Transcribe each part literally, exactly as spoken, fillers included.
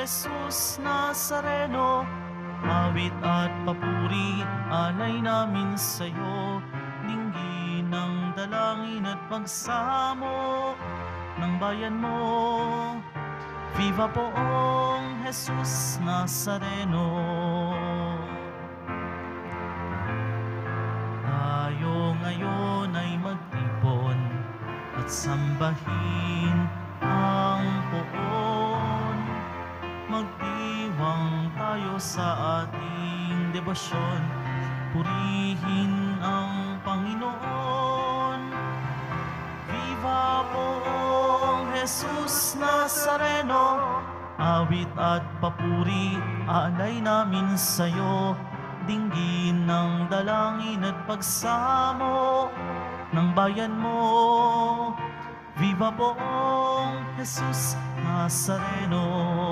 Jesus Nazareno, awit at papuri, alay namin sa'yo, dinggin ng dalangin at pagsamo ng bayan mo. Viva poong Jesus Nazareno. Tayo ngayon ay magtipon at sambahin ang poon. Magdiwang tayo sa ating debosyon, purihin ang Panginoon. Viva poong Jesus Nazareno, awit at papuri, alay namin sa'yo, dinggin ng dalangin at pagsamo ng bayan mo. Viva poong Jesus Nazareno.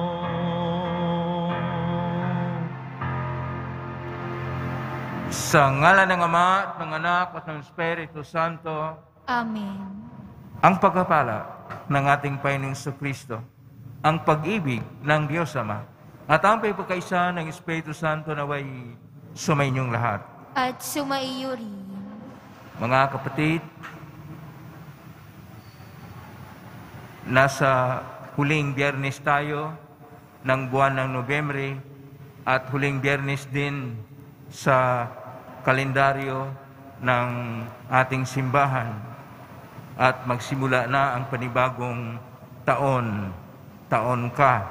Sa ngalan ng Ama at ng Anak at ng Espiritu Santo. Amen. Ang pagpapala ng ating Panginoong Jesucristo, ang pag-ibig ng Diyos Ama, at ang pagkakaisa ng Espiritu Santo naway sumainyong lahat. At sumaiyo rin. Mga kapatid, nasa huling Biyernes tayo ng buwan ng Nobyembre at huling Biyernes din sa kalendaryo ng ating simbahan at magsimula na ang panibagong taon, taon ka,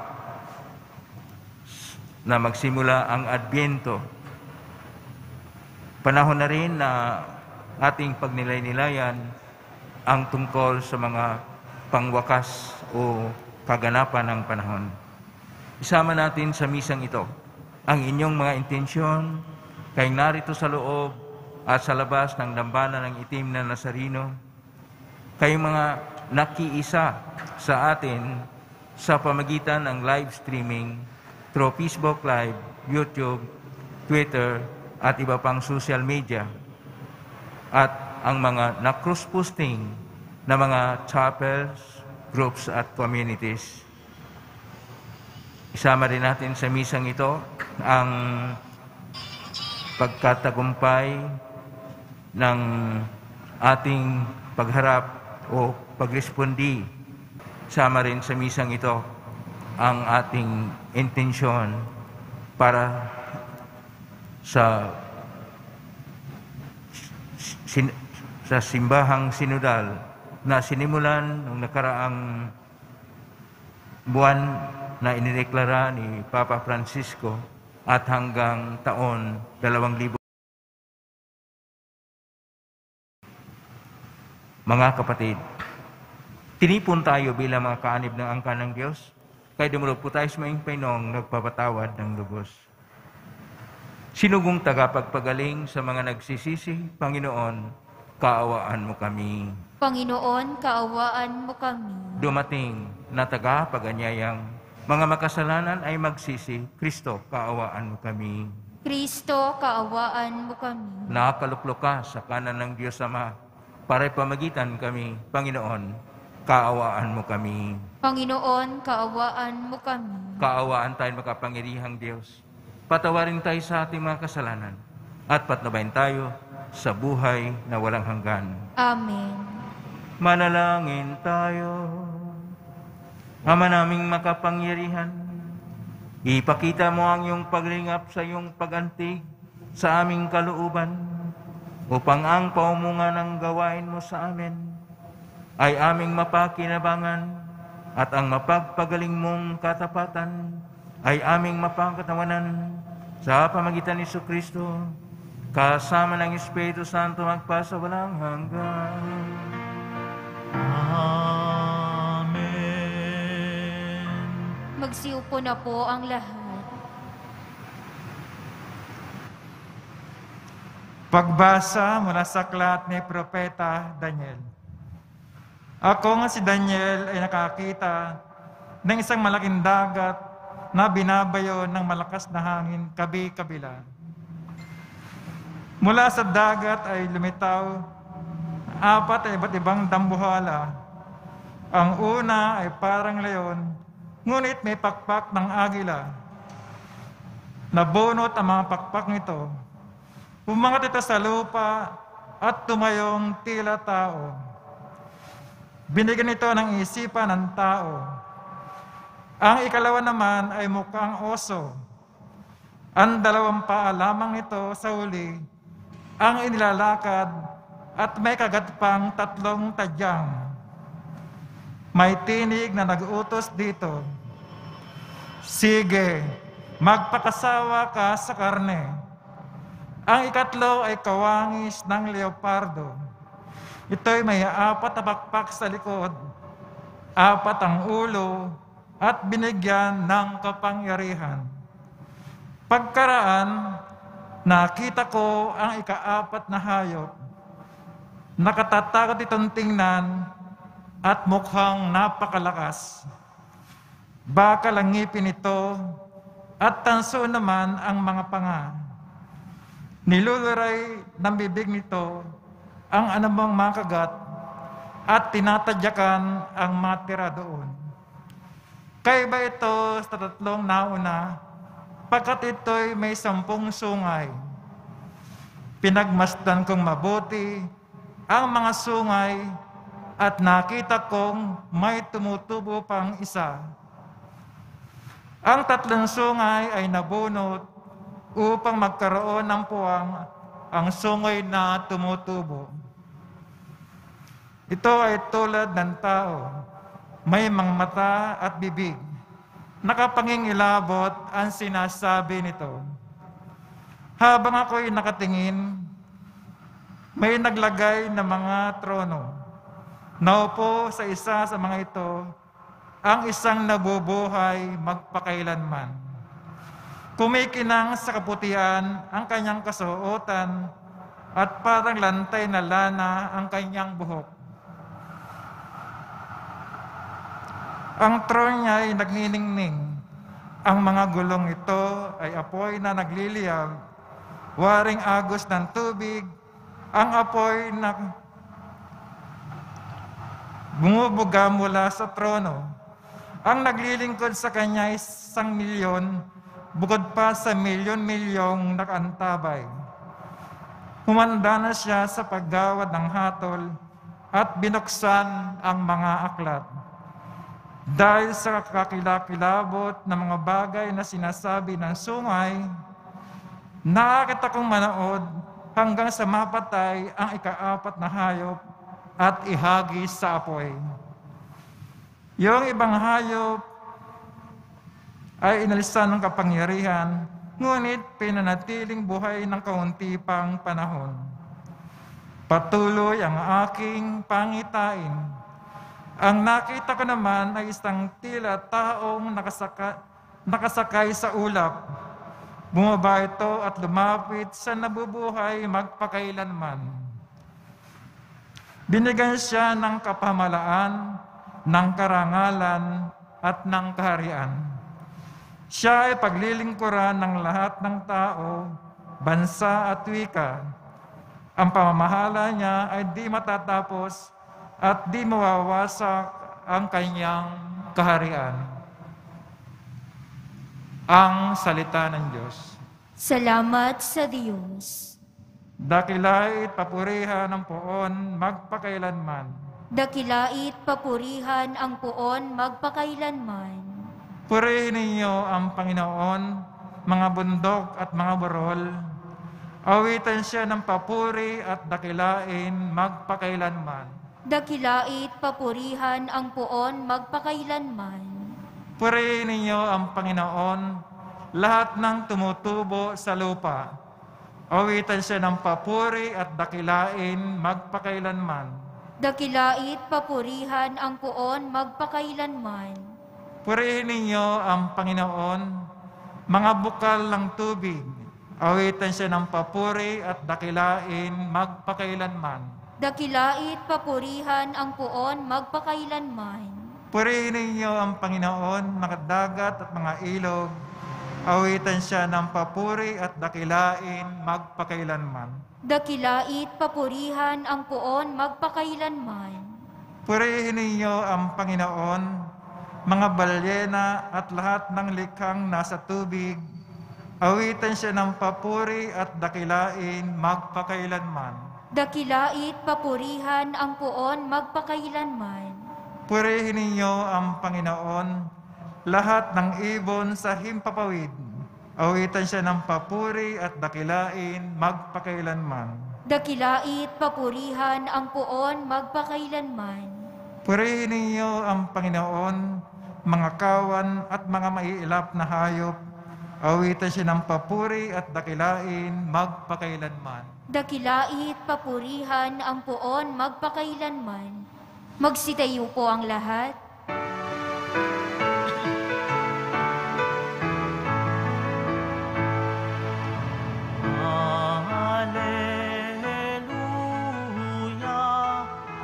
na magsimula ang Adbyento. Panahon na rin na ating pagnilay-nilayan ang tungkol sa mga pangwakas o kaganapan ng panahon. Isama natin sa misang ito ang inyong mga intensyon, kayong narito sa loob at sa labas ng dambana ng itim na Nazareno, kayong mga nakiisa sa atin sa pamagitan ng live streaming through Facebook Live, YouTube, Twitter, at iba pang social media, at ang mga na-cross-posting na mga chapels, groups at communities. Isama rin natin sa misang ito ang pagkatagumpay ng ating pagharap o pagrespondi. Isama rin sa misang ito ang ating intensyon para sa sin, sa simbahang sinodal na sinimulan ng nakaraang buwan na inideklara ni Papa Francisco at hanggang taon dalawang libo. Mga kapatid, tinipon tayo bilang mga kaanib ng angkan ng Diyos, kaya dumulog po tayo sa maing Panginoong nagpapatawad ng lubos. Sinugong tagapagpagaling sa mga nagsisisi, Panginoon, kaawaan mo kami. Panginoon, kaawaan mo kami. Dumating na tagapaganyayang mga makasalanan ay magsisi, Kristo, kaawaan mo kami. Kristo, kaawaan mo kami. Nakaluklok ka sa kanan ng Diyos Ama, para pamagitan kami, Panginoon, kaawaan mo kami. Panginoon, kaawaan mo kami. Kaawaan tayo makapangyarihang Diyos. Patawarin tayo sa ating mga kasalanan at patnubayan tayo sa buhay na walang hanggan. Amen. Manalangin tayo. Ama naming makapangyarihan, ipakita mo ang iyong paglingap sa iyong pagantig sa aming kalooban, upang ang paumunga ng gawain mo sa amin ay aming mapakinabangan at ang mapagpagaling mong katapatan ay aming mapagkatawanan sa pamagitan ni Jesucristo, kasama ng Espiritu Santo magpasa walang hanggan. Amen. Magsiupo na po ang lahat. Pagbasa mula sa aklat ni Propeta Daniel. Ako nga si Daniel ay nakakita ng isang malaking dagat na binabayo ng malakas na hangin kabi-kabila. Mula sa dagat ay lumitaw apat ay iba't ibang dambuhala. Ang una ay parang leon ngunit may pakpak ng agila. Nabunot ang mga pakpak nito. Umangat ito sa lupa at tumayong tila tao. Binigyan ito ng isipan ng tao. Ang ikalawa naman ay mukhang oso. Ang dalawang paa lamang nito sa uli ang inilalakad at may kagat pang tatlong tadyang. May tinig na nag-utos dito. Sige, magpakasawa ka sa karne. Ang ikatlo ay kawangis ng leopardo. Ito'y may apat na pakpak sa likod, apat ang ulo, at binigyan ng kapangyarihan. Pagkaraan, nakita ko ang ikaapat na hayop. Nakatatakot itong tingnan at mukhang napakalakas. Bakal ang ngipin ito at tanso naman ang mga panga. Niluluray ng bibig nito ang anumang mga kagat at tinatadyakan ang matira doon. Kaiba ito sa tatlong nauna, pagkat ito'y may sampung sungay. Pinagmasdan kong mabuti ang mga sungay at nakita kong may tumutubo pang isa. Ang tatlong sungay ay nabunot upang magkaroon ng puwang ang sungay na tumutubo. Ito ay tulad ng tao, may mga mata at bibig. Nakapangingilabot ang sinasabi nito. Habang ako'y nakatingin, may naglagay ng mga trono. Naupo sa isa sa mga ito, ang isang nabubuhay magpakailanman. Kumikinang sa kaputian ang kanyang kasuotan at parang lantay na lana ang kanyang buhok. Ang tron niya ay nagniningning. Ang mga gulong ito ay apoy na nagliliyab, waring agos ng tubig, ang apoy na bumubuga mula sa trono. Ang naglilingkod sa kanya ay isang milyon, bukod pa sa milyon-milyong nakaantabay. Humanda na siya sa paggawad ng hatol at binuksan ang mga aklat. Dahil sa kakilakilabot ng mga bagay na sinasabi ng sungay, nakakita kong manood hanggang sa mapatay ang ikaapat na hayop at ihagis sa apoy. Yung ibang hayop ay inalisan ng kapangyarihan, ngunit pinanatiling buhay ng kaunti pang panahon. Patuloy ang aking pangitain. Ang nakita ko naman ay isang tila taong nakasaka, nakasakay sa ulap. Bumaba ito at lumapit sa nabubuhay magpakailanman. Binigyan siya ng kapamalaan, ng karangalan, at ng kaharian. Siya ay paglilingkuran ng lahat ng tao, bansa at wika. Ang pamamahala niya ay di matatapos at di mawawasak ang kanyang kaharian. Ang salita ng Diyos. Salamat sa Diyos. Dakilait papurihan ng poon magpakailanman. Dakilait papurihan ang puon magpakailanman. Purihin ninyo ang Panginoon, mga bundok at mga burol. Awitan siya ng papuri at dakilain magpakailanman. Dakilait papurihan ang puon magpakailanman. Purihin ninyo ang Panginoon, lahat ng tumutubo sa lupa. Awitan siya ng papuri at dakilain magpakailanman. Dakilait papurihan ang puon magpakailanman. Purihin ninyo ang Panginoon, mga bukal ng tubig. Awitan siya ng papuri at dakilain magpakailanman. Dakilait papurihan ang puon magpakailanman. Purihin ninyo ang Panginoon, mga dagat at mga ilog. Awitan siya ng papuri at dakilain magpakailanman. Dakilait papurihan ang puon magpakailanman. Purihin ninyo ang Panginoon, mga balyena at lahat ng likhang nasa tubig. Awitan siya ng papuri at dakilain magpakailanman. Dakilait papurihan ang puon magpakailanman. Purihin ninyo ang Panginoon, lahat ng ibon sa himpapawid. Awitan siya ng papuri at dakilain magpakailanman. Dakilait papurihan ang puon magpakailanman. Purihin ninyo ang Panginoon, mga kawan at mga maiilap na hayop. Awitan siya ng papuri at dakilain magpakailanman. Dakilait papurihan ang puon magpakailanman. Magsitayo po ang lahat. Hallelujah,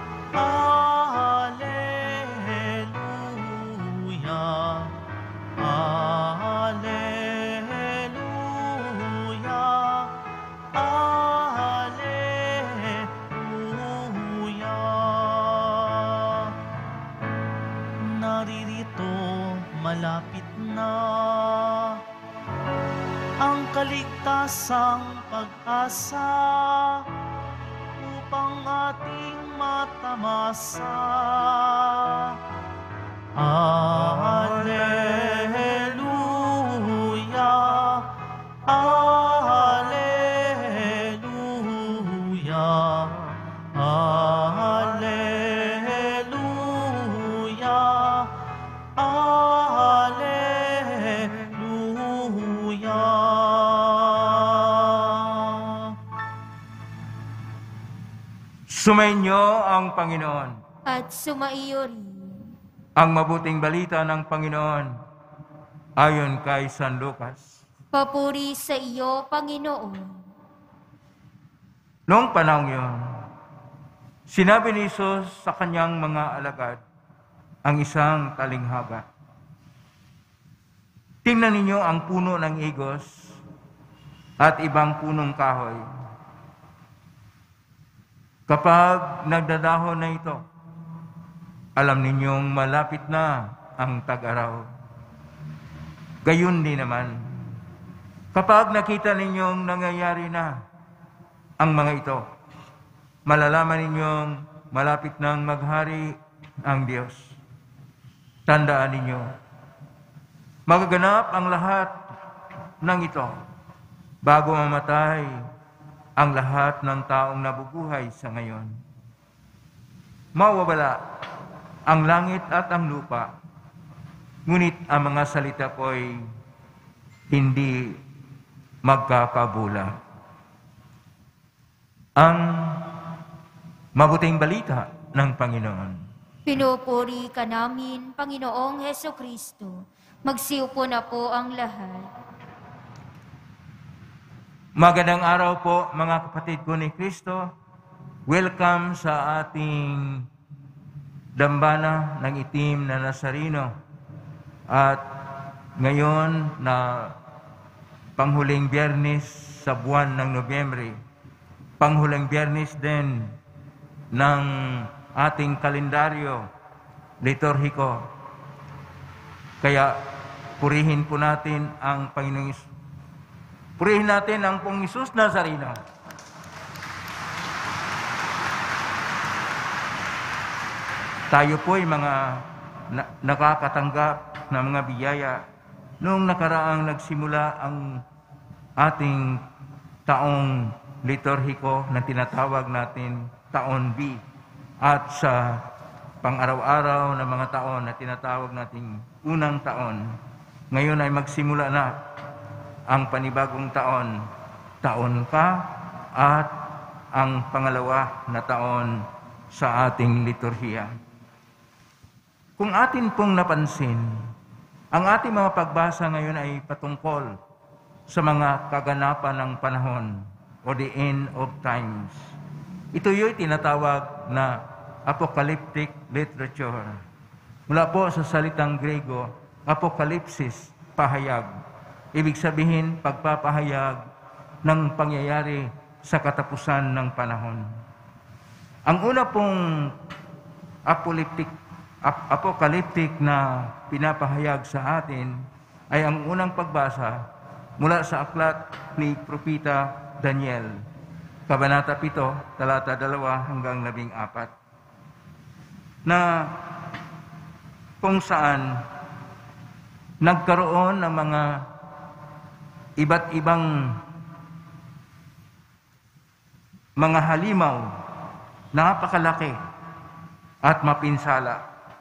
Hallelujah, Hallelujah, Hallelujah. Naririto malapit na ang kaligtasang pag-asa upang ating matamasa. Alleluia, Alleluia, Alleluia, Alleluia. Sumainyo ang Panginoon. At sumaiyo rin. Ang mabuting balita ng Panginoon ayon kay San Lucas. Papuri sa iyo, Panginoon. Noong panahon yun, sinabi ni Jesus sa kanyang mga alagad ang isang talinghaba. Tingnan ninyo ang puno ng igos at ibang punong kahoy. Kapag nagdadahon na ito, alam ninyong malapit na ang tag-araw. Gayon din naman, kapag nakita ninyong nangyayari na ang mga ito, malalaman ninyong malapit nang maghari ang Diyos. Tandaan ninyo, magaganap ang lahat ng ito bago mamatay ang lahat ng taong nabubuhay sa ngayon. Mawawala ang langit at ang lupa, ngunit ang mga salita ko'y hindi magkakabula. Ang mabuting balita ng Panginoon. Pinupuri ka namin, Panginoong Hesukristo. Magsiupo na po ang lahat. Magandang araw po mga kapatid ko ni Kristo. Welcome sa ating dambana ng itim na Nazareno. At ngayon na panghuling biyernes sa buwan ng Nobyembre, panghuling biyernes din ng ating kalendaryo liturhiko. Kaya purihin po natin ang Panginoong Isus. Purihin natin ang Pong Isus Nazareno. Tayo po ay mga na, nakakatanggap ng mga biyaya. Noong nakaraang nagsimula ang ating taong liturhiko na tinatawag natin taon B. At sa pang-araw-araw na mga taon na tinatawag nating unang taon, ngayon ay magsimula na ang panibagong taon, taon ka, at ang pangalawa na taon sa ating liturhiya. Kung atin pong napansin, ang ating mga pagbasa ngayon ay patungkol sa mga kaganapan ng panahon o the end of times. Ito yung tinatawag na apocalyptic literature. Mula po sa salitang Grego, apokalipsis, pahayag. Ibig sabihin, pagpapahayag ng pangyayari sa katapusan ng panahon. Ang una pong apocalyptic ap- apocalyptic na pinapahayag sa atin ay ang unang pagbasa mula sa aklat ni Propeta Daniel, Kabanata pito, talata dalawa hanggang labing apat, na kung saan nagkaroon ng mga iba't ibang mga halimaw, napakalaki at mapinsala.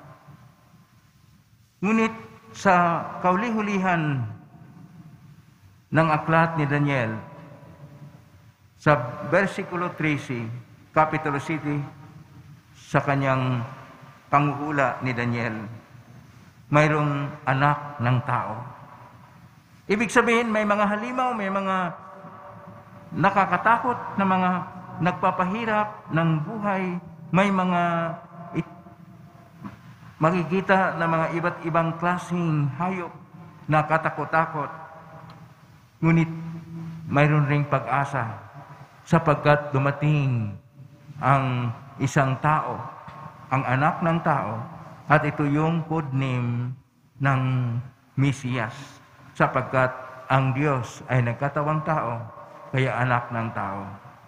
Ngunit sa kauli-hulihan ng aklat ni Daniel, sa versikulo thirteen, Capitulo City, sa kanyang panghuhula ni Daniel, mayroong anak ng tao. Ibig sabihin, may mga halimaw, may mga nakakatakot na mga nagpapahirap ng buhay, may mga it, makikita na mga iba't ibang klaseng hayop na katakot-takot. Ngunit mayroon ring pag-asa sapagkat dumating ang isang tao, ang anak ng tao, at ito yung code name ng Mesiyas, sapagkat ang Diyos ay nagkatawang tao, kaya anak ng tao.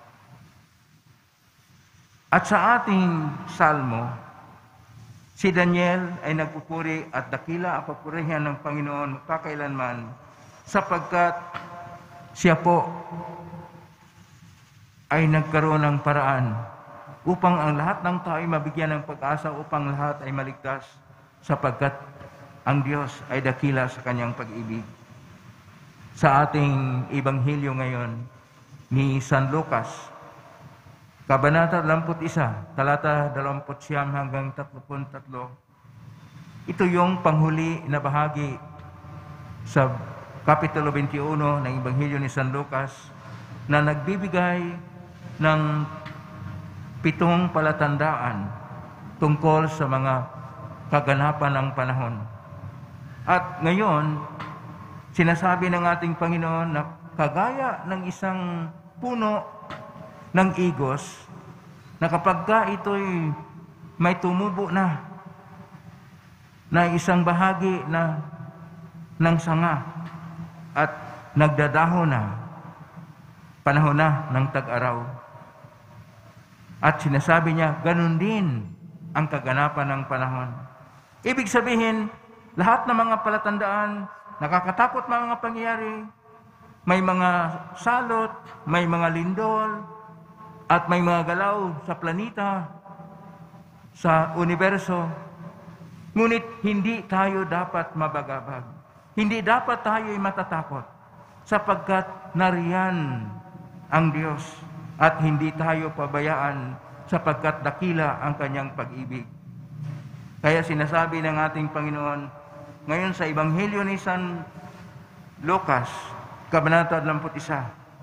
At sa ating salmo, si Daniel ay nagpupuri at dakila ang papurihan ng Panginoon magpakailanman, sapagkat siya po ay nagkaroon ng paraan upang ang lahat ng tao ay mabigyan ng pag-asa, upang lahat ay maligtas, sapagkat ang Diyos ay dakila sa kanyang pag-ibig. Sa ating Ebanghelyo ngayon ni San Lucas, Kabanata dalawampu't isa, talata dalawampu't siyam hanggang tatlumput tatlo, ito yung panghuli na bahagi sa Kapitulo twenty-one ng Ebanghelyo ni San Lucas na nagbibigay ng pitong palatandaan tungkol sa mga kaganapan ng panahon. At ngayon, sinasabi ng ating Panginoon na kagaya ng isang puno ng igos, na kapag ka ito'y may tumubo na, na isang bahagi na ng sanga at nagdadahon na, panahon na ng tag-araw. At sinasabi niya, ganun din ang kaganapan ng panahon. Ibig sabihin, lahat ng mga palatandaan, nakakatakot mga pangyayari, may mga salot, may mga lindol, at may mga galaw sa planeta, sa universo. Ngunit hindi tayo dapat mabagabag. Hindi dapat tayo ay matatakot, sapagkat nariyan ang Diyos at hindi tayo pabayaan, sapagkat dakila ang kanyang pag-ibig. Kaya sinasabi ng ating Panginoon ngayon sa Ebanghelyo ni San Lucas, Kabanata dalawampu't isa,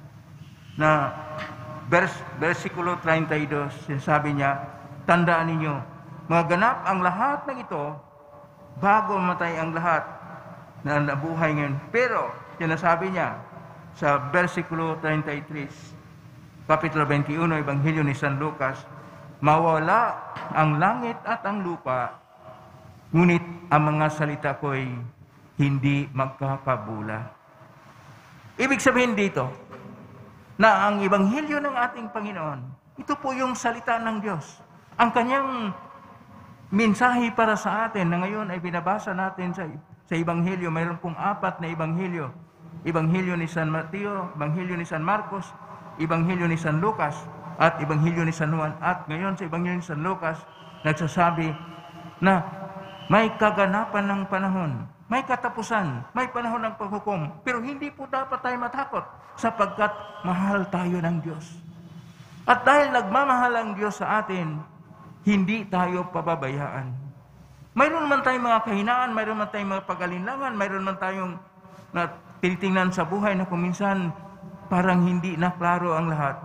na vers, versikulo thirty-two, sinasabi niya, tandaan ninyo, maganap ang lahat ng ito bago mamatay ang lahat na nabuhay ngayon. Pero, sinasabi niya sa versikulo thirty-three, Kapitulo twenty-one, Ebanghelyo ni San Lucas, mawala ang langit at ang lupa, ngunit ang mga salita ko'y hindi magkakabula. Ibig sabihin dito, na ang Ebanghelyo ng ating Panginoon, ito po yung salita ng Diyos. Ang kanyang mensahe para sa atin na ngayon ay binabasa natin sa, sa Ebanghelyo. Mayroon pong apat na Ebanghelyo. Ebanghelyo ni San Mateo, Ebanghelyo ni San Marcos, Ebanghelyo ni San Lucas, at Ebanghelyo ni San Juan. At ngayon sa Ebanghelyo ni San Lucas, nagsasabi na may kaganapan ng panahon, may katapusan, may panahon ng paghukom. Pero hindi po dapat tayo matakot, sapagkat mahal tayo ng Diyos. At dahil nagmamahal ang Diyos sa atin, hindi tayo pababayaan. Mayroon man tayong mga kahinaan, mayroon man tayong mga pag-alinlangan, mayroon man tayong na tinitingnan sa buhay na kuminsan parang hindi na klaro ang lahat.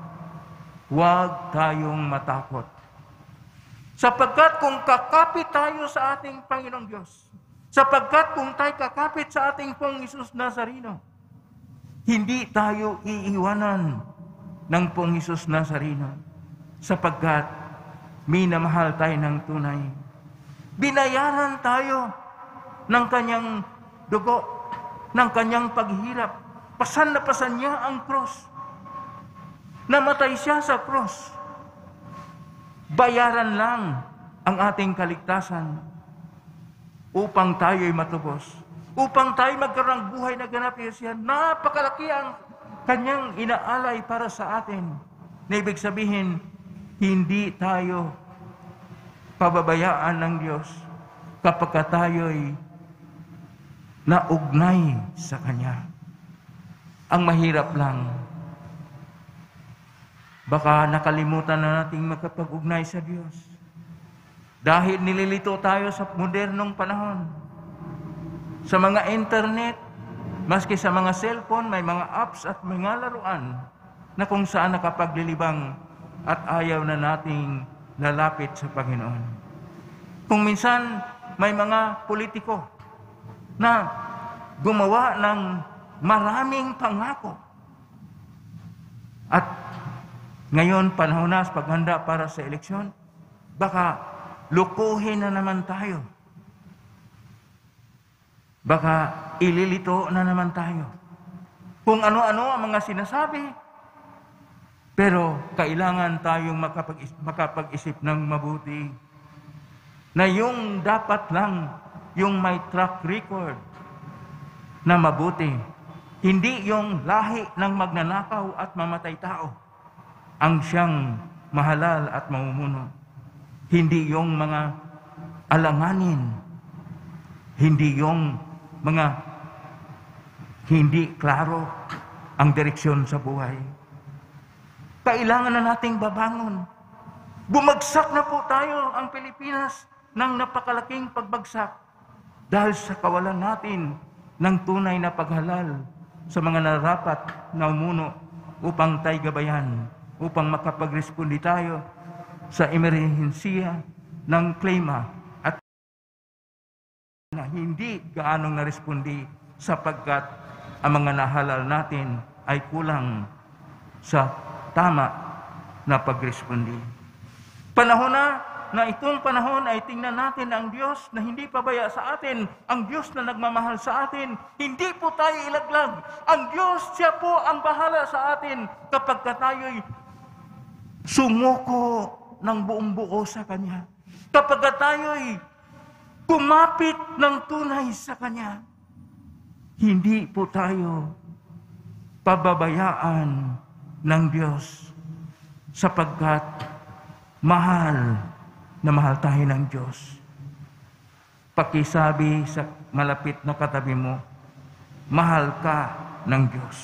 Huwag tayong matakot. Sapagkat kung kakapit tayo sa ating Panginoong Diyos, sapagkat kung tayo kakapit sa ating Pong Isus Nazareno, hindi tayo iiwanan ng Pong Isus Nazareno, sapagkat minamahal tayo ng tunay. Binayaran tayo ng kanyang dugo, ng kanyang paghirap. Pasan na pasan niya ang cross. Namatay siya sa cross. Bayaran lang ang ating kaligtasan upang tayo'y matubos. Upang tayo magkaroon ng buhay na ganap siya. Napakalaki ang kanyang inaalay para sa atin. Na ibig sabihin, hindi tayo pababayaan ng Diyos kapag tayo'y naugnay sa Kanya. Ang mahirap lang, baka nakalimutan na nating magkapag-ugnay sa Diyos. Dahil nililito tayo sa modernong panahon. Sa mga internet, maski sa mga cellphone, may mga apps at mga laruan na kung saan nakapaglilibang at ayaw na nating lalapit sa Panginoon. Kung minsan may mga politiko na gumawa ng maraming pangako at ngayon panahon na sa paghanda para sa eleksyon, baka lukuhin na naman tayo. Baka ililito na naman tayo. Kung ano-ano ang mga sinasabi, pero kailangan tayong makapag-isip, makapag-isip ng mabuti na yung dapat lang, yung may track record na mabuti. Hindi yung lahi ng magnanakaw at mamatay tao ang siyang mahalal at mamumuno. Hindi yung mga alanganin. Hindi yung mga hindi klaro ang direksyon sa buhay. Kailangan na nating babangon. Bumagsak na po tayo ang Pilipinas ng napakalaking pagbagsak dahil sa kawalan natin ng tunay na paghalal sa mga narapat na umuno upang tayo gabayan, upang makapag-respondi tayo sa emerhensiya ng klima at na hindi gaanong narespondi sapagkat ang mga nahalal natin ay kulang sa tama na pagrespondi. Panahon na na itong panahon ay tingnan natin ang Diyos na hindi pabaya sa atin, ang Diyos na nagmamahal sa atin. Hindi po tayo ilaglag. Ang Diyos, siya po ang bahala sa atin kapag tayo'y sumuko ng buong buo sa Kanya. Kapag tayo'y kumapit ng tunay sa Kanya, hindi po tayo pababayaan ng Diyos sapagkat mahal na mahal tayo ng Diyos. Pakisabi sa malapit na katabi mo, mahal ka ng Diyos.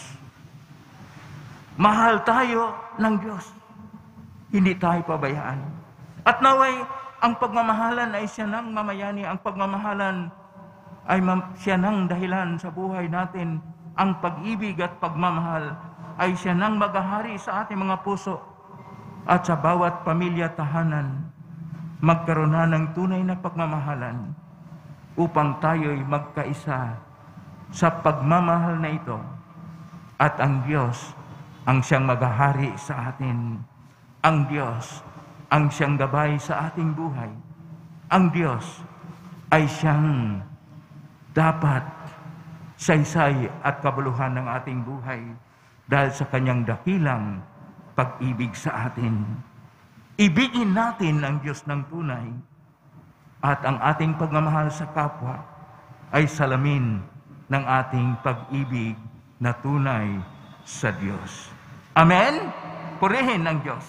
Mahal tayo ng Diyos. Hindi tayo pabayaan. At naway, ang pagmamahalan ay siya nang mamayani. Ang pagmamahalan ay siya nang dahilan sa buhay natin. Ang pag-ibig at pagmamahal ay siya nang maghahari sa ating mga puso at sa bawat pamilya tahanan. Magkaroon na ng tunay na pagmamahalan upang tayo'y magkaisa sa pagmamahal na ito. At ang Diyos ang siyang maghahari sa atin. Ang Diyos ang siyang gabay sa ating buhay. Ang Diyos ay siyang dapat saysay at kabuluhan ng ating buhay dahil sa kanyang dakilang pag-ibig sa atin. Ibigin natin ang Diyos ng tunay at ang ating pagmamahal sa kapwa ay salamin ng ating pag-ibig na tunay sa Diyos. Amen? Purihin ang Diyos.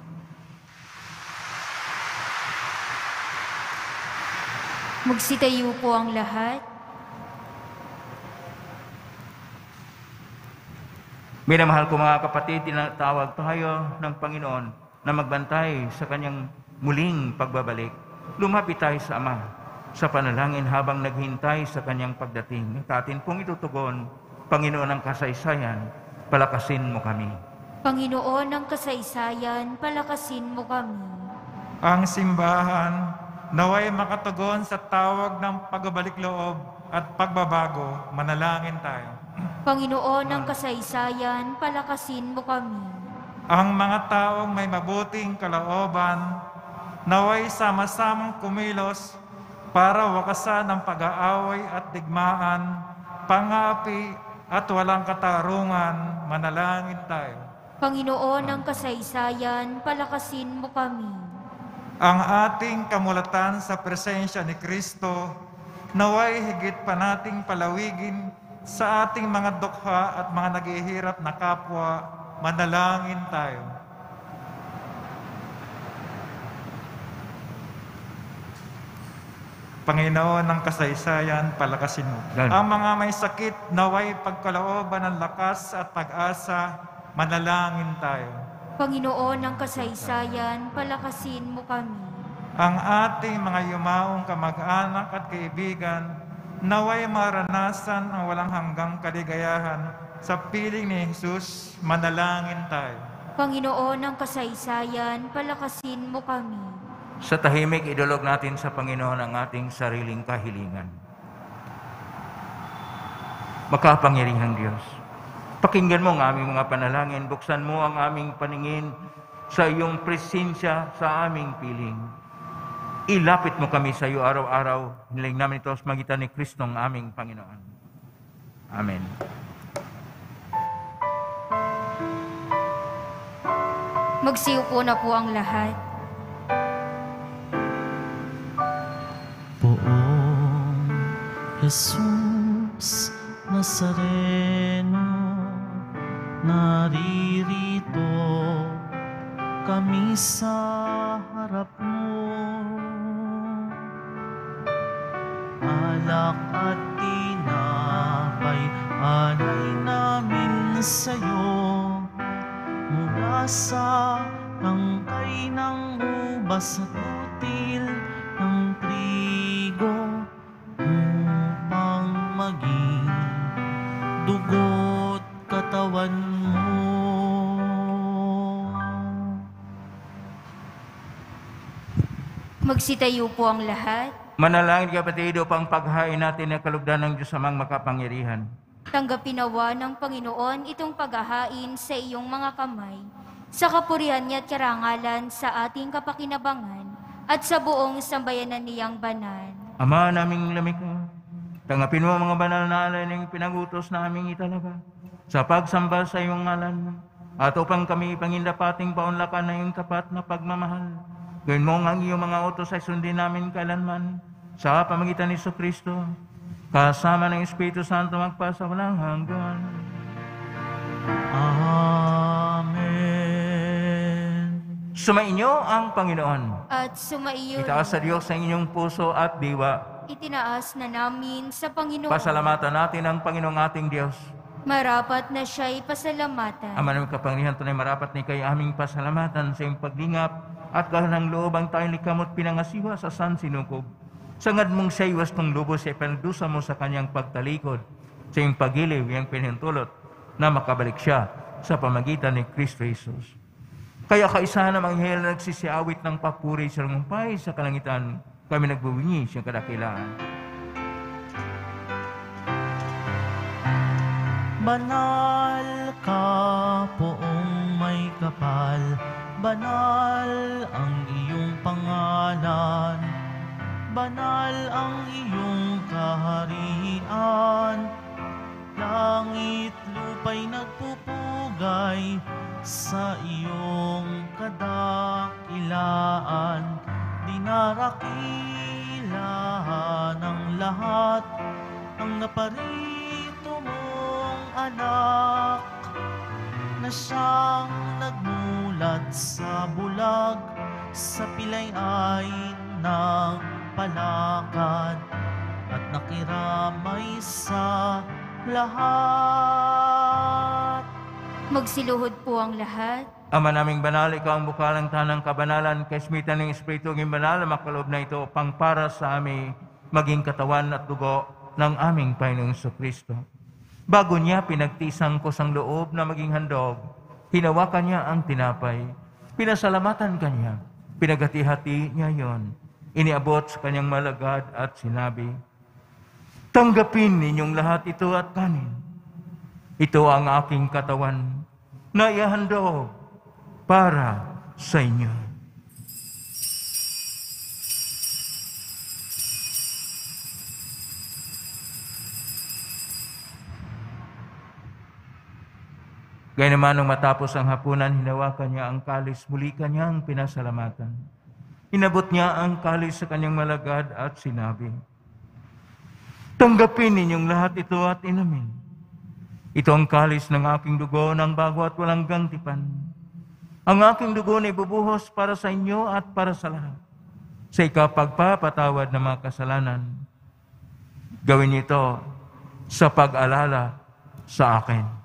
Magsitayo po ang lahat. Minamahal ko mga kapatid, tinatawag tayo ng Panginoon na magbantay sa kanyang muling pagbabalik. Lumapit tayo sa Ama sa panalangin habang naghintay sa kanyang pagdating. At atin pong itutugon, Panginoon ng kasaysayan, palakasin mo kami. Panginoon ng kasaysayan, palakasin mo kami. Ang simbahan naway makatugon sa tawag ng pagbabalik loob at pagbabago. Manalangin tayo. Panginoon ng kasaysayan, palakasin mo kami. Ang mga taong may mabuting kalooban, naway sama-samang kumilos para wakasan ang pag-aaway at digmaan, pangapi at walang katarungan. Manalangin tayo. Panginoon ng kasaysayan, palakasin mo kami. Ang ating kamulatan sa presensya ni Kristo, naway higit pa nating palawigin sa ating mga dukha at mga naghihirap na kapwa. Manalangin tayo. Panginoon ng kasaysayan, palakasin mo. Ganun. Ang mga may sakit, naway pagkalooban ng lakas at pag-asa. Manalangin tayo. Panginoon ng kasaysayan, palakasin mo kami. Ang ating mga yumaong kamag-anak at kaibigan, naway maranasan ang walang hanggang kaligayahan sa piling ni Jesus. Manalangin tayo. Panginoon ng kasaysayan, palakasin mo kami. Sa tahimik, idulog natin sa Panginoon ang ating sariling kahilingan. Makapangyarihang Diyos, pakinggan mo ang aming mga panalangin, buksan mo ang aming paningin sa iyong presensya sa aming piling. Ilapit mo kami sa iyo araw-araw. Niling namin ito sa magitan ni Kristo ang aming Panginoon. Amen. Magsiupo na po ang lahat. Poong Jesus Nazareno, naririto kami sa harap mo. Alak at tinapay, alay namin sa'yo. Mula sa tangkay ng ubas at util ng trigo, upang maging dugo't katawan mo. Magsitayo po ang lahat. Manalangin kapatid upang paghain natin ang kalugdan ng Diyos amang makapangyarihan. Tanggapin nawa ng Panginoon itong paghahain sa iyong mga kamay, sa kapurihan niya at karangalan sa ating kapakinabangan at sa buong sambayanan niyang banal. Ama naming lamika, tanggapin mo ang mga banal na alay ng pinagutos naming italaga sa pagsamba sa iyong ngalan at upang kami pangindapating paunlakan na iyong tapat na pagmamahal. Gawin mo ang iyong mga utos ay sundin namin kailanman sa pamagitan ni Jesucristo, kasama ng Espiritu Santo magpasa walang hanggan. Amen. Sumainyo ang Panginoon. At sumaiyo Itaas sa Diyos sa inyong puso at diwa. itinaas na namin sa Panginoon. Pasalamatan natin ang Panginoong ating Diyos. Marapat na siya'y pasalamatan. Ama namin kapangyarihan, tunay marapat ni kayo aming pasalamatan sa iyong paglingap at kahanang loob ang tayong likamot pinangasiwa sa San Sinukob. Sangad mong siya iwas ng lubos sa ipinagdusa mo sa kanyang pagtalikod, sa iyong pagiliw, iyong pinahintulot, na makabalik siya sa pamagitan ni Kristo Jesus. Kaya kaisa na manghihil na nagsisiawit ng papuri sa lumumpay sa kalangitan, kami nagbubingi siyang kadakilaan. Banal ka poong may kapal, banal ang iyong pangalan, banal ang iyong kaharian. Langit lupa'y nagpupugay sa iyong kadakilaan. Dinarakilan ng lahat ang naparito mong anak, na siyang nagmulat sa bulag, sa pilay ay nagpalakad at nakiramay sa lahat. Magsiluhod po ang lahat. Ama naming banal, ikaw ang bukalang tanang kabanalan, kaismitan ng Espiritu ng banal, makaloob na ito pang para sa amin, maging katawan at dugo ng aming Panginoong Jesucristo. Bago niya pinagtisang ko sang loob na maging handog, hinawakan niya ang tinapay, pinasalamatan kanya, pinagati-hati niya yon, iniabot sa kanyang malagad at sinabi, tanggapin ninyong lahat ito at kanin. Ito ang aking katawan na ihandog para sa inyo. Gaya naman nung matapos ang hapunan, hinawakan niya ang kalis, muli kanyang pinasalamatan. Inabot niya ang kalis sa kanyang malagad at sinabi, "Tanggapin ninyong lahat ito at inumin. Ito ang kalis ng aking dugo ng bago at walang gangtipan. Ang aking dugo na ibubuhos para sa inyo at para sa lahat. Sa ikapagpapatawad ng mga kasalanan, gawin niyo ito sa pag-alala sa akin."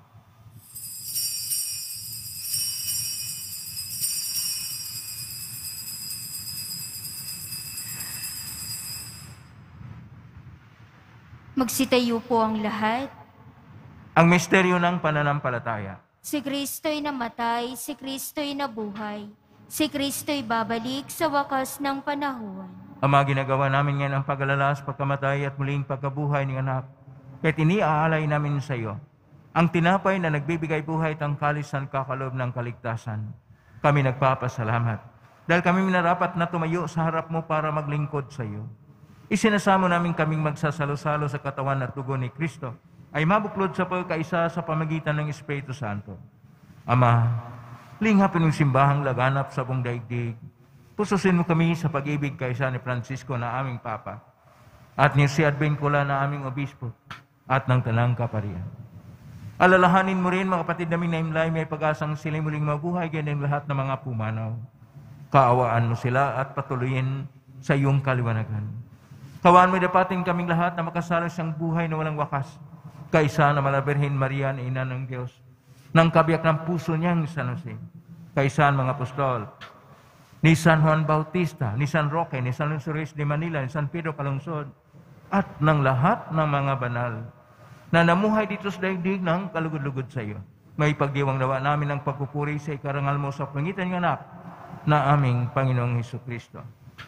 Magsitayo po ang lahat. Ang misteryo ng pananampalataya. Si Kristo'y namatay, si Kristo'y nabuhay, si Kristo'y babalik sa wakas ng panahon. Ama, ginagawa namin ngayon ang pag-alala sa pagkamatay at muling pagkabuhay ng anak. Kaya't iniaalay namin sa iyo ang tinapay na nagbibigay buhay at ang kalis ng kakaloob ng kaligtasan. Kami nagpapasalamat dahil kami minarapat na tumayo sa harap mo para maglingkod sa iyo. Isinasamo namin kaming magsasalo-salo sa katawan at dugo ni Kristo ay mabuklod sa pagkaisa sa pamagitan ng Espiritu Santo. Ama, linghapin yung simbahang laganap sa buong daigdig. Pususin mo kami sa pag-ibig kaisa ni Francisco na aming Papa at ni si Advincula na aming Obispo at ng Tanang Kaparian. Alalahanin mo rin mga kapatid namin na imlay may pag-asang sila muling mabuhay ganyan lahat ng mga pumanaw. Kaawaan mo sila at patuloyin sa iyong kaliwanagan. Kawaan mo dapatin kaming lahat na makasalo siyang buhay na walang wakas. Kaisa na Malaberhin Maria na Ina ng Diyos, ng kabiyak ng puso niyang San Jose, kaisa mga apostol, ni San Juan Bautista, ni San Roque, ni San Luis de Manila, ni San Pedro Calungsod, at ng lahat ng mga banal na namuhay dito sa daigdig ng kalugod-lugod sa iyo. May pagdiwang nawa namin ang pagpupuri sa ikarangal mo sa pangitan ng anak na aming Panginoong Hesukristo.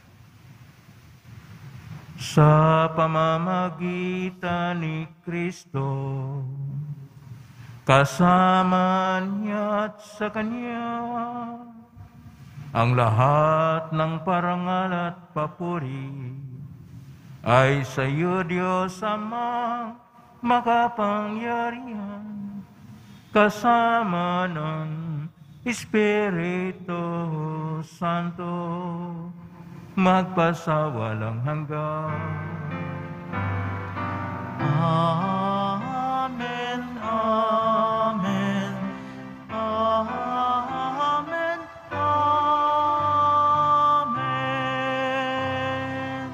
Sa pamamagitan ni Kristo, kasama niya at sa Kanya, ang lahat ng parangal at papuri ay sa iyo, Diyos Ama, makapangyarihan, kasama ng Espiritu Santo, magpasawalang hanggan. Amen, amen, amen, amen.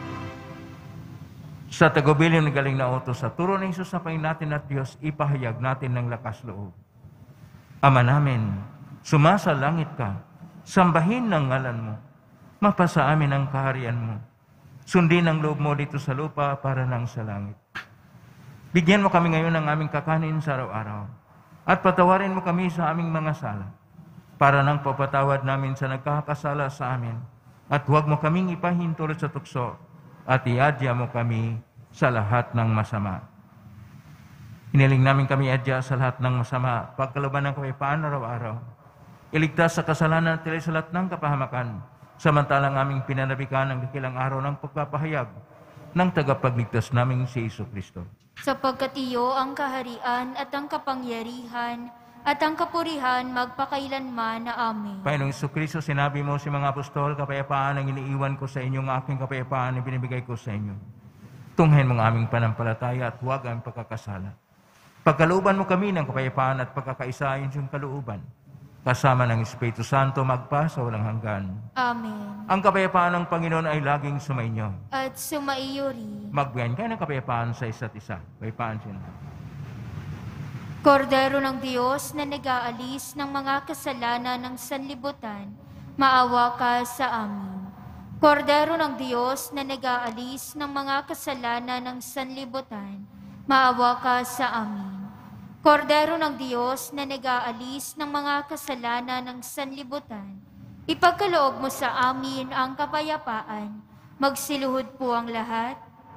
Sa tagubilin ng galing na utos, sa turo ng Isus sa Panginoon natin at Diyos, ipahayag natin ng lakas loob. Ama namin, sumasa langit ka, sambahin ng ngalan mo. Mapasa amin ang kaharian mo. Sundin ang loob mo dito sa lupa para nang sa langit. Bigyan mo kami ngayon ng aming kakanin sa araw-araw. At patawarin mo kami sa aming mga sala, para nang papatawad namin sa nagkakasala sa amin. At huwag mo kaming ipahintulot sa tukso, at iadya mo kami sa lahat ng masama. Hiniling namin kami adya sa lahat ng masama, pagkalaban ng kapayapaan araw-araw. Iligtas sa kasalanan at sa lahat ng kapahamakan, samantalang aming pinanabikan ang dakilang araw ng pagpapahayag ng tagapagligtas naming si Jesucristo. Sapagkat iyo ang kaharian at ang kapangyarihan at ang kapurihan magpakailanman na amin. Panginoong Jesucristo, sinabi mo si mga apostol, kapayapaan ang iniiwan ko sa inyo, ng aking kapayapaan ang binibigay ko sa inyo. Tunghen mo ang aming panampalataya at huwag ang pagkakasala. Pagkalooban mo kami ng kapayapaan at pagkakaisahin sa kalooban, kasama ng Espiritu Santo magpa sa walang hanggan. Amen. Ang kapayapaan ng Panginoon ay laging sumainyo. At sumaiyo rin. Magbiyan kayo ng kapayapaan sa isa't isa. Kapayapaan siya. Kordero ng Diyos na nag-aalis ng mga kasalanan ng sanlibutan, maawa ka sa amin. Kordero ng Diyos na nag-aalis ng mga kasalanan ng sanlibutan, maawa ka sa amin. Kordero ng Diyos na nag-aalis ng mga kasalanan ng sanlibutan, ipagkaloob mo sa amin ang kapayapaan. Magsiluhod po ang lahat.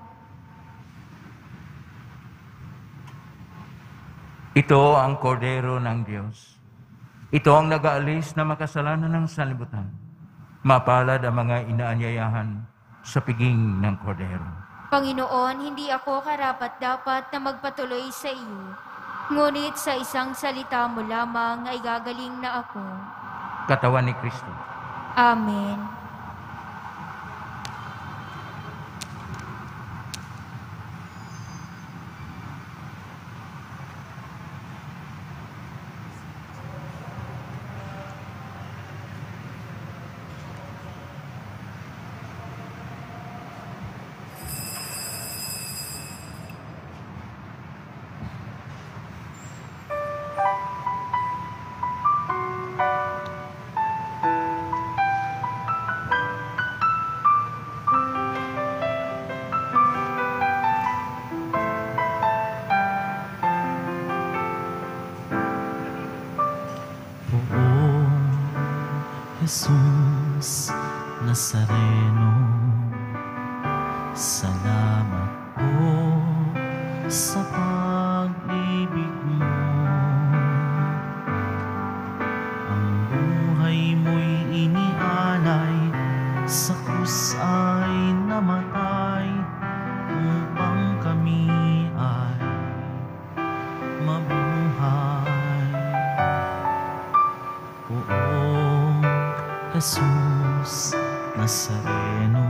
Ito ang kordero ng Diyos. Ito ang nag-aalis na makasalanan ng sanlibutan. Mapalad ang mga inaanyayahan sa piging ng kordero. Panginoon, hindi ako karapat-dapat na magpatuloy sa iyo, Ngunit sa isang salita mo lamang ay gagaling na ako. Katawan ni Kristo. Amen. Jesus Nazareno, salamat po sa pag-ibig mo. Ang buhay mo'y inialay, sa krus ay namatay, upang kami ay mabuhay. Poong Jesus Nazareno,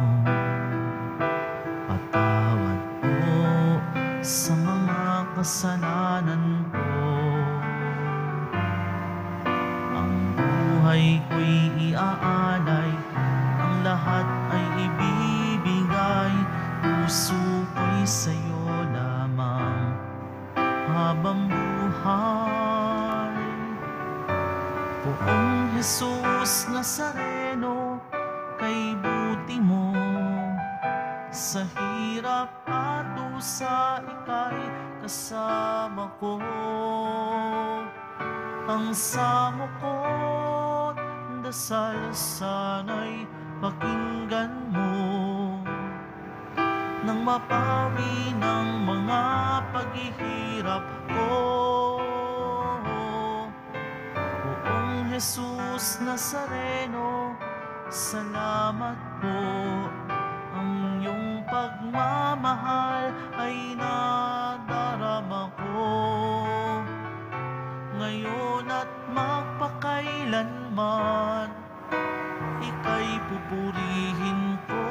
patawad po sa mga kasalanan ko. Ang buhay ko'y iaalay, ang lahat ay ibibigay, puso ko'y sa'yo lamang habang buhay. Poong Jesus Nazareno, kay buti mo, sa hirap at dusa ika'y kasama ko. Ang samo ko't dasal sana'y pakinggan mo, nang mapawi ng mga paghihirap ko. Poong Jesus Nazareno, salamat po. Ang iyong pagmamahal ay nadarama ko, ngayon at magpakailanman, ika'y pupurihin ko.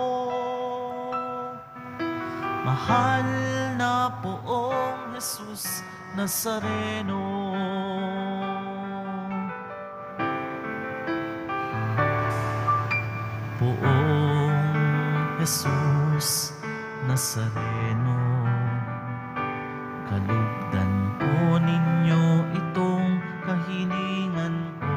Mahal na Poong Jesus Nazareno, Poong Jesus Nazareno, kalugdan po ninyo itong kahilingan ko.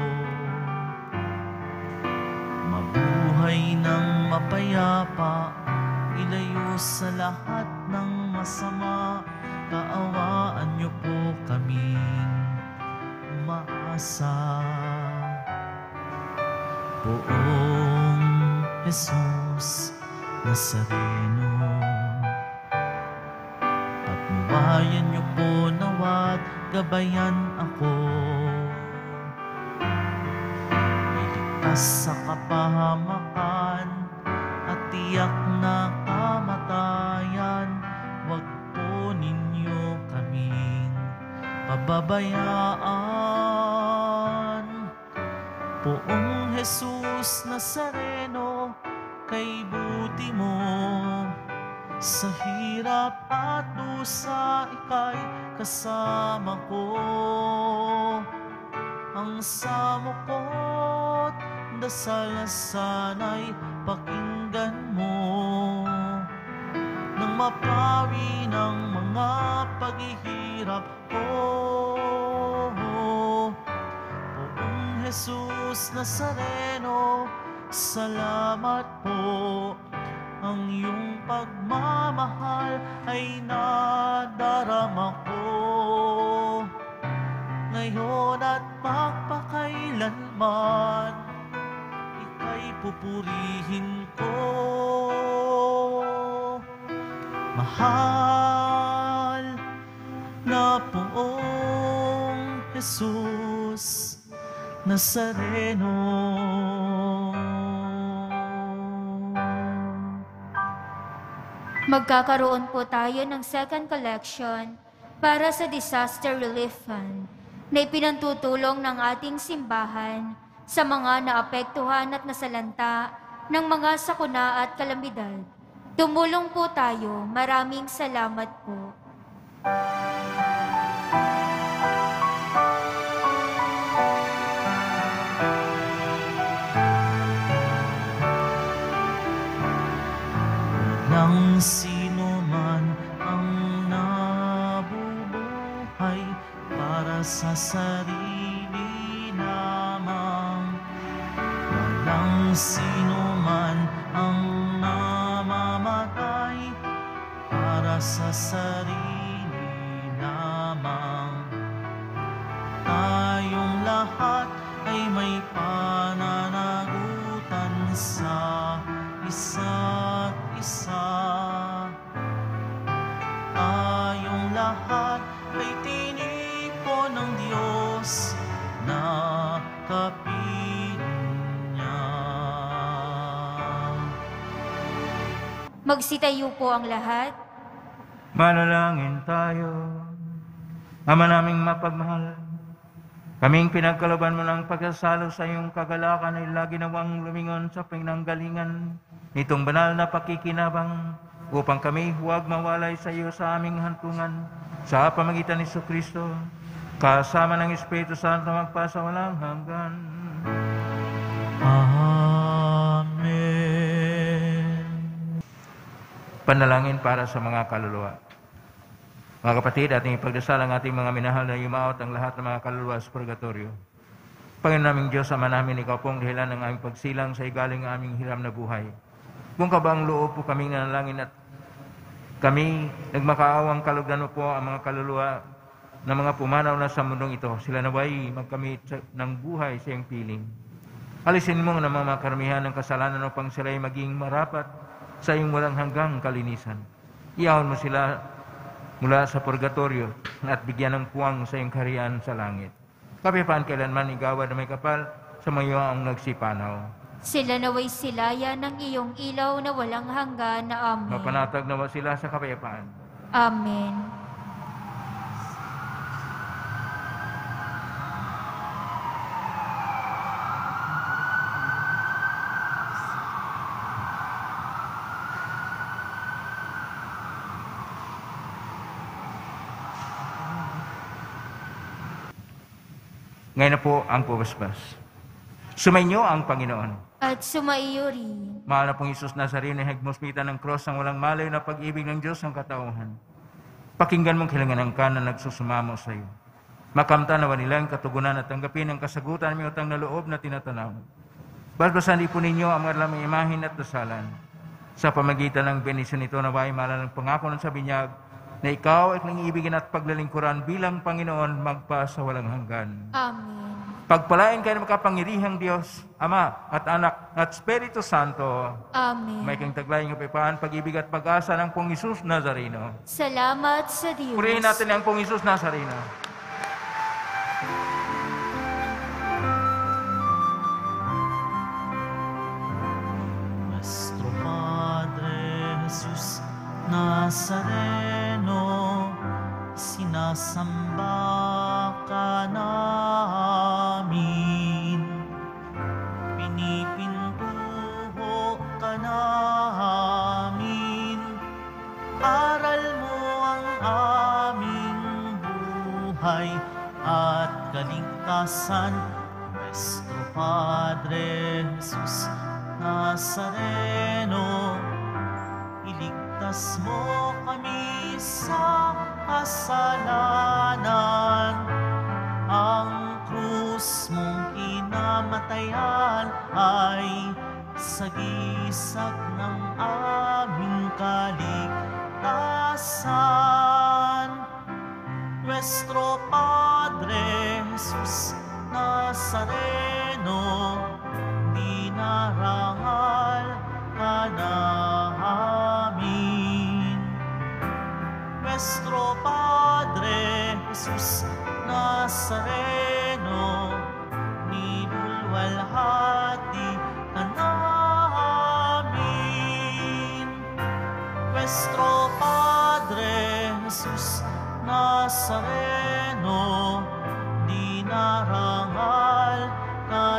Mabuhay ng mapayapa, ilayo sa lahat ng masama, kaawaan niyo po kaming umaasa. Poong Jesus Nazareno, patnubayan niyo po nawat gabayan ako, iligtas sa kapahamakan at tiyak na kamatayan. Wag po ninyo kaming pababayaan. Poong Jesus Nazareno, kay buti mo, sa hirap at dusa ika'y kasama ko. Ang samo ko't dasal sana'y pakinggan mo, nang mapawi ng mga paghihirap ko. Poong Jesus Nazareno, salamat po. Ang iyong pagmamahal ay nadarama ko, ngayon at magpakailanman, ika'y pupurihin ko. Mahal na Poong Jesus Nazareno, Magkakaroon po tayo ng second collection para sa Disaster Relief Fund na ipinantutulong ng ating simbahan sa mga naapektuhan at nasalanta ng mga sakuna at kalamidad. Tumulong po tayo. Maraming salamat po. Nang sino man ang nabubuhay para sa sarili lamang, walang sino man ang namamatay para sa sarili lamang. Tayong lahat ay may pananagutan sa isa't isa. Tayong lahat ay tinipon ng Diyos na kapiling niya. Magsitayo po ang lahat. Manalangin tayo. Ama naming mapagmahal, kaming pinagkaloban mo ng pagkasalo sa iyong kagalakan ay lagi nawang lumingon sa pinanggalingan nitong banal na pakikinabang upang kami huwag mawalay sa iyo sa aming hantungan sa pamagitan ni Jesucristo, kasama ng Espiritu Santo magpasawalang hanggan. Amen. Panalangin para sa mga kaluluwa. Mga kapatid, ating ipagdasal ang ating mga minahal na yumaot ang lahat ng mga kaluluwa sa purgatorio. Panginoon naming Diyos, Ama namin, Ikaw pong dahilan ng aming pagsilang sa igaling aming hiram na buhay. Kung kabang loob po kaming nanalangin at kami nagmakaawang kalugdan mo po ang mga kaluluwa na mga pumanaw na sa mundong ito. Sila naway magkamit ng buhay sa iyong piling. Alisin mo ng mga karamihan ng kasalanan upang sila ay maging marapat sa iyong walang hanggang kalinisan. Iyaon mo sila mula sa purgatorio at bigyan ng puwang sa iyong kaharian sa langit. Kapayapaan kailanman igawad na may kapal sa mga ang nagsipanaw. Sila naway silaya ng iyong ilaw na walang hanggan na amen. Mapanatag nawa sila sa kapayapaan. Amen. Ngayon na po ang pubasbas. Sumainyo ang Panginoon. At sumaiyo rin. Mahal na pong Isus Nazareno, higmospita ng cross ang walang malay na pag-ibig ng Diyos ang katauhan. Pakinggan mong kilangan ka na nagsusumamo sa iyo. Makamta nawa nila ang katugunan at tanggapin ang kasagutan may utang na loob na tinatanaw. Basbasan din po ninyo ang mga lamang imahin at dasalan. Sa pamagitan ng benisyon nito na way malalang pangako ng sa binyag na ikaw ay nangiibigin at paglalingkuran bilang Panginoon magpa sa walang hanggan. Amen. Pagpalain kayo ng makapangirihang Diyos, Ama at Anak at Espiritu Santo. Amen. May kang taglayang kapayapaan, pag-ibig at pag-asa ng Pong Isus Nazareno. Salamat sa Diyos. Purihin natin ang Pong Isus Nazareno. Nuestro Padre Jesus Nazareno, sinasamba ka namin, pinipintuho ka namin, aral mo ang aming buhay at kaligtasan. Nuestro Padre Jesus Nazareno, iligtas mo kami sa kasalanan. Ang krus mong kinamatayan ay sagisag ng aming kaligtasan. Nuestro Padre Jesus Nazareno, dinarangal ka namin. Nuestro Padre Jesus Nazareno, nilulwalhati ka namin. Nuestro Padre Jesus Nazareno, Nazareno, dinarangal ka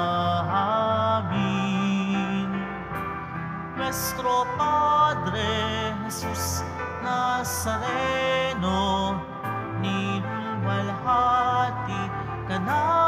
namin. Nuestro Padre Jesus Nazareno, nilulwalhati ka namin.